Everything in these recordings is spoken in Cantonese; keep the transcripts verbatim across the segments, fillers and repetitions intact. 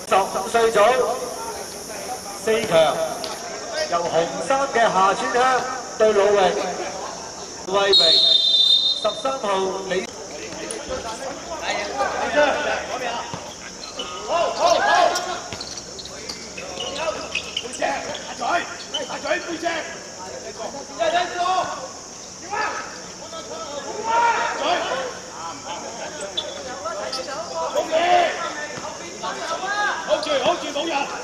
十五歲組四強，由紅衫嘅夏川香對魯榮、魏榮，十三號李。好好好！背脊，下嘴，下嘴，背脊。一人一個。點啊？嘴。好住，好住，冇人。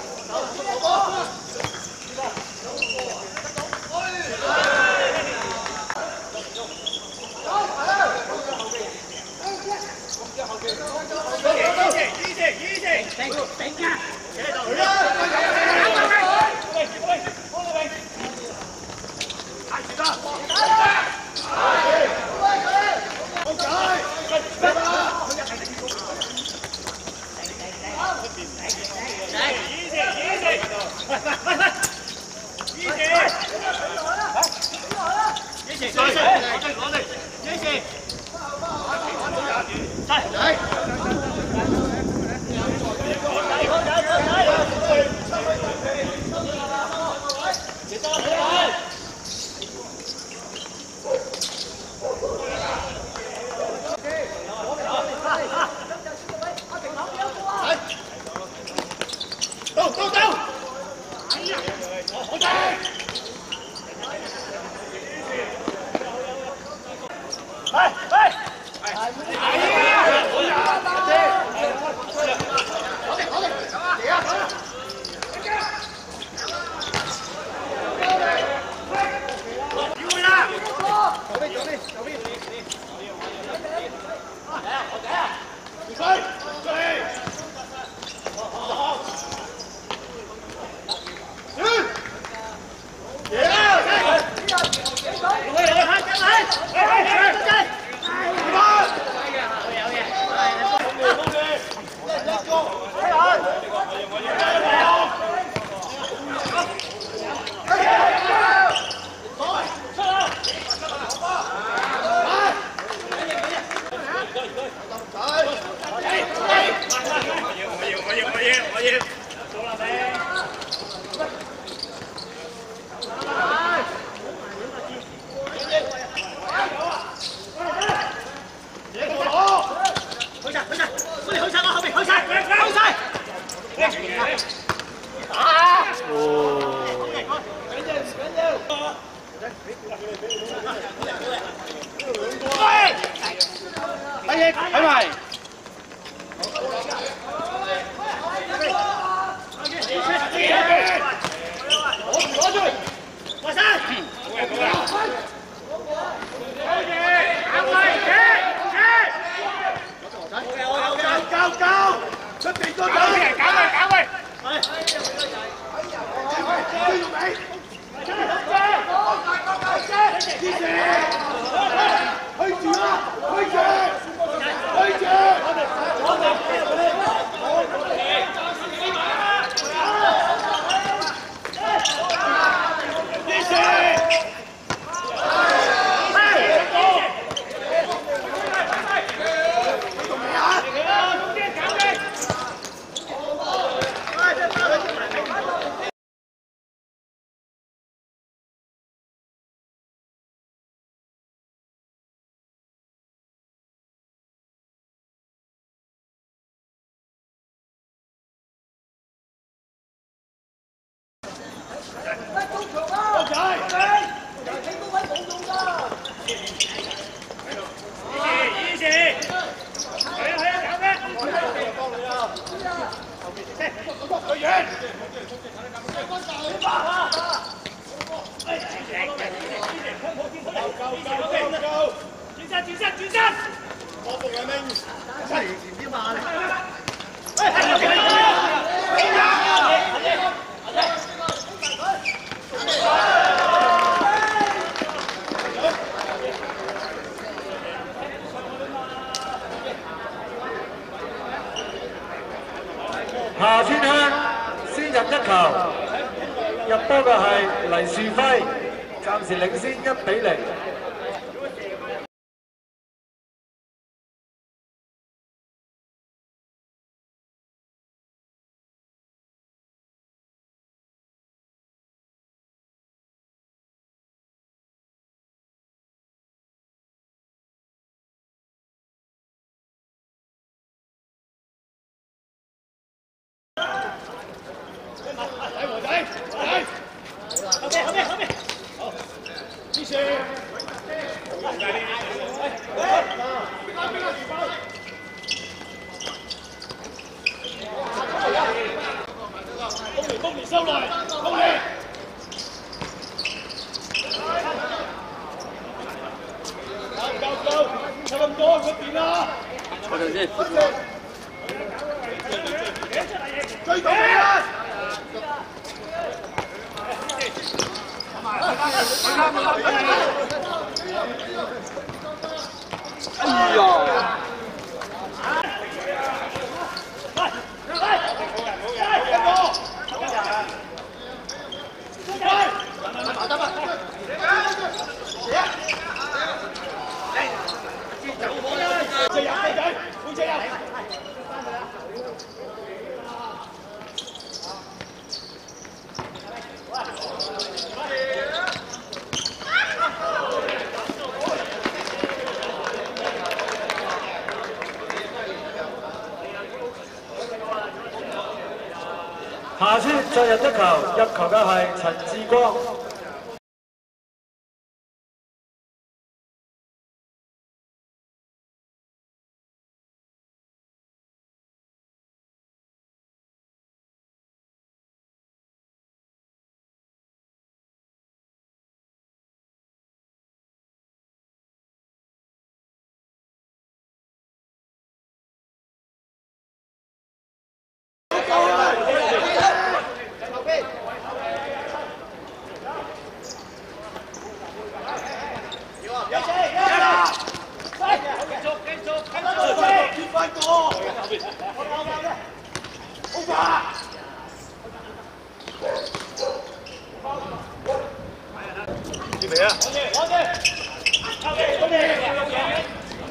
夏川香先入一球，入波嘅係黎樹輝，暫時領先一比零。 咁多嗰邊啦。 坐陣先。 追到你啊！ 哎呀！ 下村再入一球，入球嘅係陳志光。 準備啊！我哋，我哋，我哋，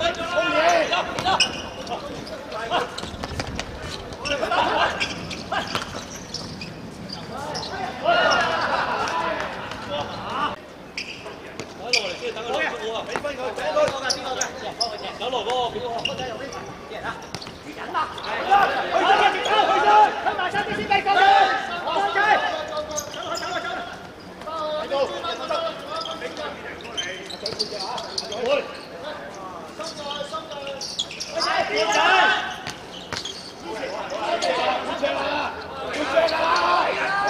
走路嗰個，嗰仔又呢？人啊！人啊！去咗，去咗，去咗，去埋身啲先俾過去，過去。走啦，走啦，走啦！喺度，喺度。 會，深在深在，快啲！快啲！要射啦！要射啦！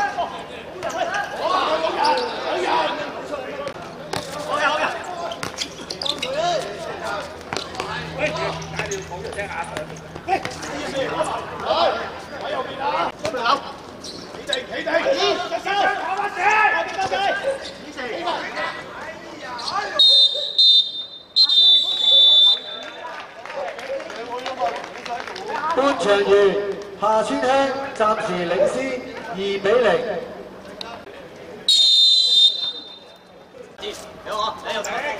好人，好人，好人，好人。喂，帶條講咗聲啊！喂，來，喺右邊啊！身後，企定，企定，隻手，打翻射，快啲交佢！起射，起射。 半場完，下村鄉暫時領先二比零。 有我，你又睇。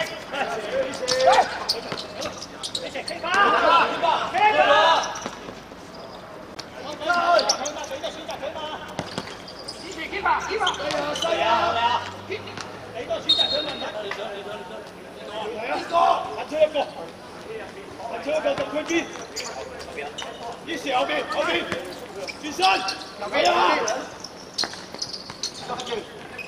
係啊，係啊，你個選擇佢問題。你想，你想，你想。呢個，彈出一個，彈出一個禁區邊。 呢時後邊，後邊，轉身，係啊！轉身，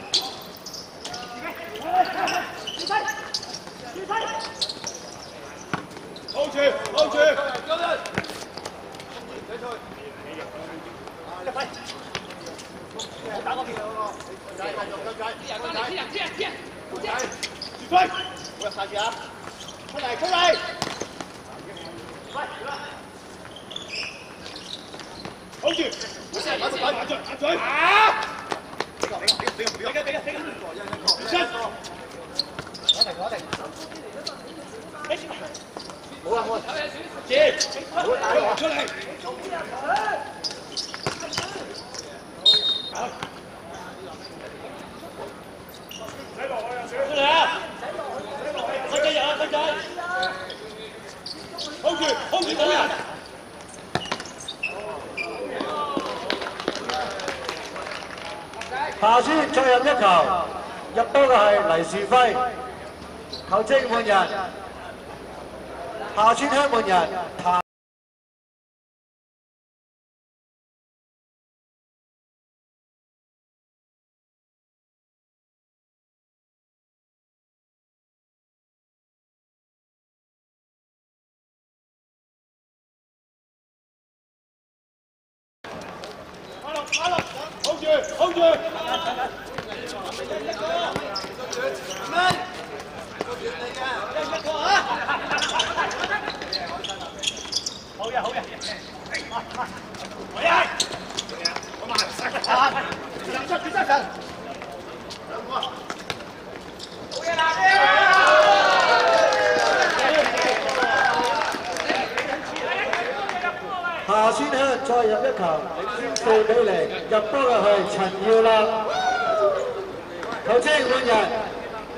轉身，hold住，hold住，入去，我打嗰邊，繼續繼續，啲人啲人啲人啲人，轉飛，我入晒住啊！出嚟出嚟，喂，hold住，打嘴打嘴打嘴，啊！俾個俾個俾個俾個俾個俾個俾個，轉身，攞定攞定，冇啦冇啦，接，好打我出嚟。 出嚟啊！分仔入啊，分仔 ！hold 住 ，hold 住冇人。 下村再入一球，入波嘅係黎樹輝，球證換人，下村鄉換人譚。 hold 住 ，hold 住。咩？一個啊！ 夏川香再入一球，領先四比零，入波嘅係陳耀立。球證換人。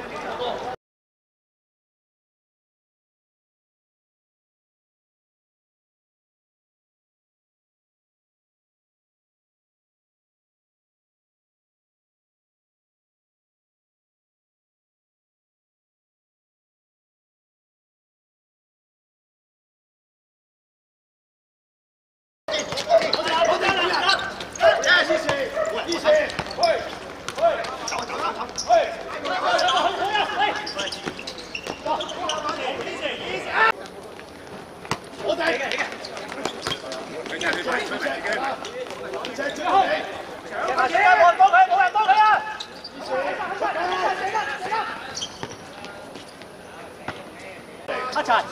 阿陳，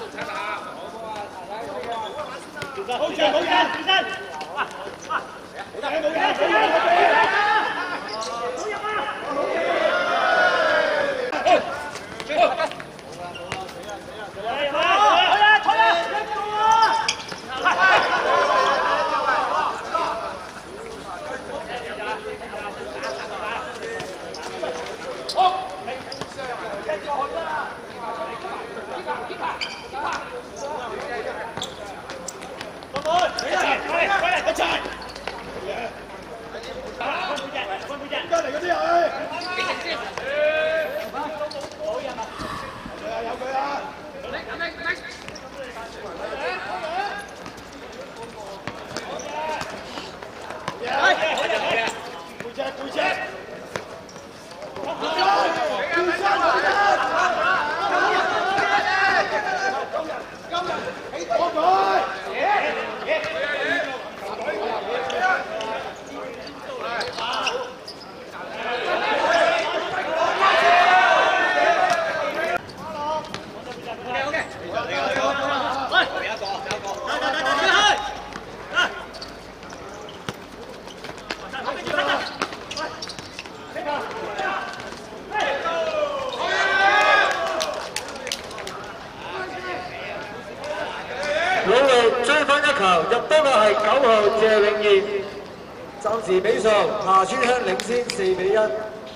好住冇人，起身，啊啊，冇人冇人冇人冇人，好入啊！去，去，嚟啦，去啦，去啦，一個啊！好，一個去啦。努力追翻一球，入波嘅係九號謝永賢。暫時比數，夏川香領先四比一。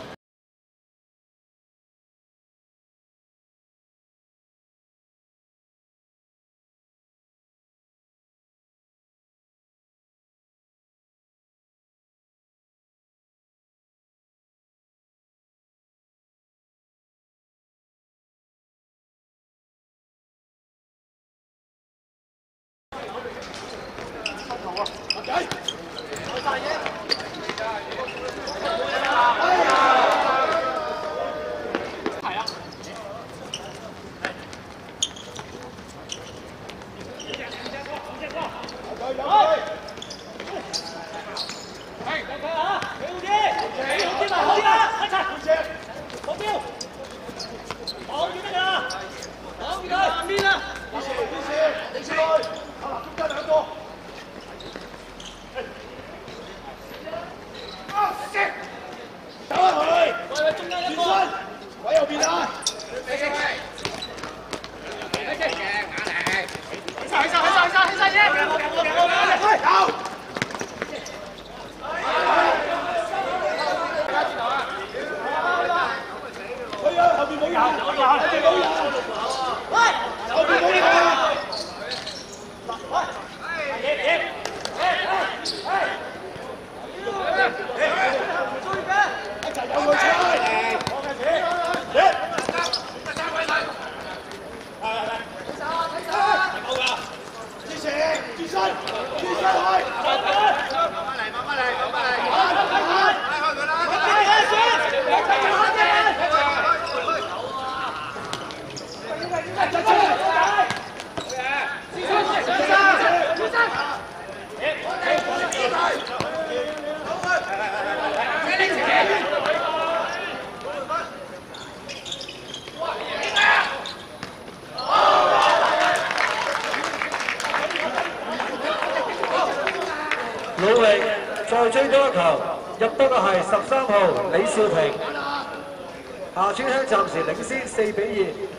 努力再追多一球，入波嘅係十三號李少平。夏川香暫時領先四比二。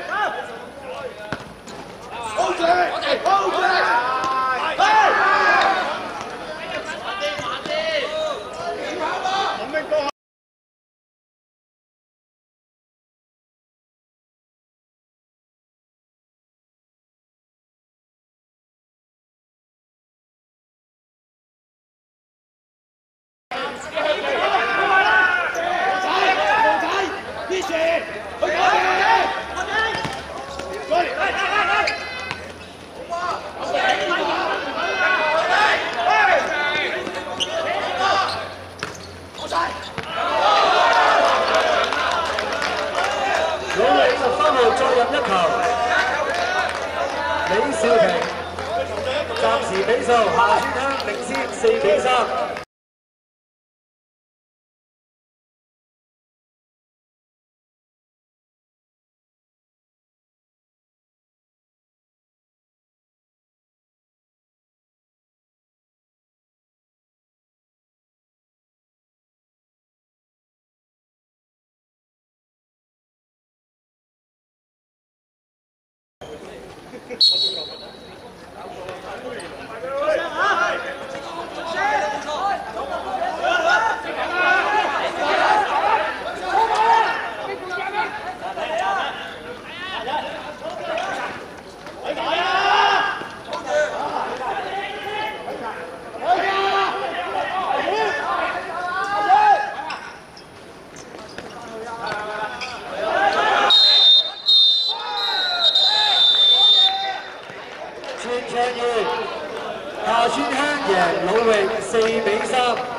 hold住，hold住，係，林明哥。 李少平，暫時比數夏川香領先四比三。夏川香贏魯域四比三。